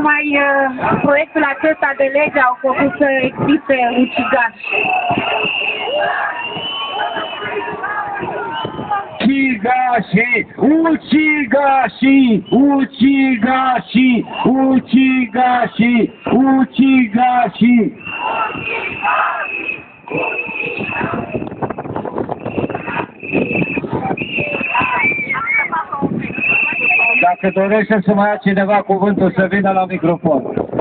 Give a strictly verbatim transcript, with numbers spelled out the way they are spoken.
tocmai uh, proiectul acesta de lege au făcut să existe ucigași. Ucigași, ucigași, ucigași, ucigași, ucigași. Dacă dorește să mai ia cineva cuvântul, să vină la microfon.